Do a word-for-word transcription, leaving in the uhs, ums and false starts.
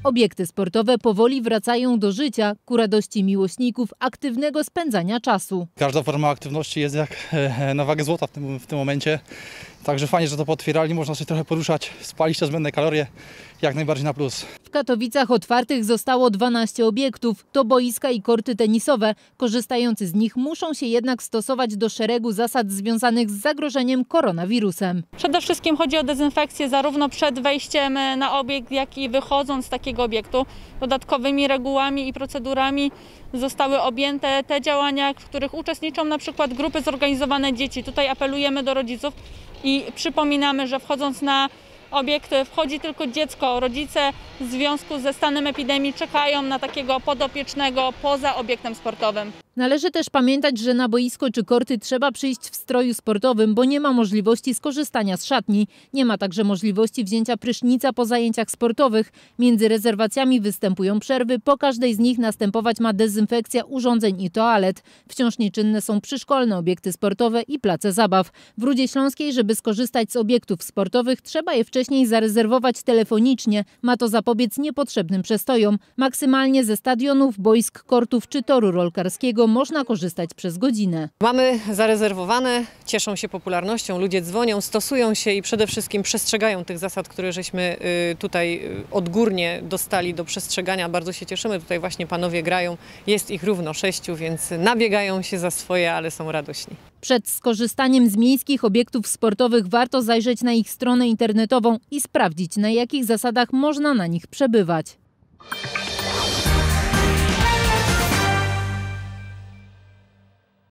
Obiekty sportowe powoli wracają do życia ku radości miłośników aktywnego spędzania czasu. Każda forma aktywności jest jak na wagę złota w tym, w tym momencie. Także fajnie, że to potwierali, można się trochę poruszać, spalić te zbędne kalorie, jak najbardziej na plus. W Katowicach otwartych zostało dwanaście obiektów, to boiska i korty tenisowe. Korzystający z nich muszą się jednak stosować do szeregu zasad związanych z zagrożeniem koronawirusem. Przede wszystkim chodzi o dezynfekcję zarówno przed wejściem na obiekt, jak i wychodząc z takiego obiektu. Dodatkowymi regułami i procedurami zostały objęte te działania, w których uczestniczą na przykład grupy zorganizowane dzieci. Tutaj apelujemy do rodziców i przypominamy, że wchodząc na obiekt wchodzi tylko dziecko. Rodzice w związku ze stanem epidemii czekają na takiego podopiecznego poza obiektem sportowym. Należy też pamiętać, że na boisko czy korty trzeba przyjść w stroju sportowym, bo nie ma możliwości skorzystania z szatni. Nie ma także możliwości wzięcia prysznica po zajęciach sportowych. Między rezerwacjami występują przerwy. Po każdej z nich następować ma dezynfekcja urządzeń i toalet. Wciąż nieczynne są przyszkolne obiekty sportowe i place zabaw. W Rudzie Śląskiej, żeby skorzystać z obiektów sportowych, trzeba je wcześniej zarezerwować telefonicznie. Ma to zapobiec niepotrzebnym przestojom. Maksymalnie ze stadionów, boisk, kortów czy toru rolkarskiego można korzystać przez godzinę. Mamy zarezerwowane, cieszą się popularnością, ludzie dzwonią, stosują się i przede wszystkim przestrzegają tych zasad, które żeśmy tutaj odgórnie dostali do przestrzegania. Bardzo się cieszymy, tutaj właśnie panowie grają, jest ich równo sześciu, więc nabiegają się za swoje, ale są radośni. Przed skorzystaniem z miejskich obiektów sportowych warto zajrzeć na ich stronę internetową i sprawdzić, na jakich zasadach można na nich przebywać.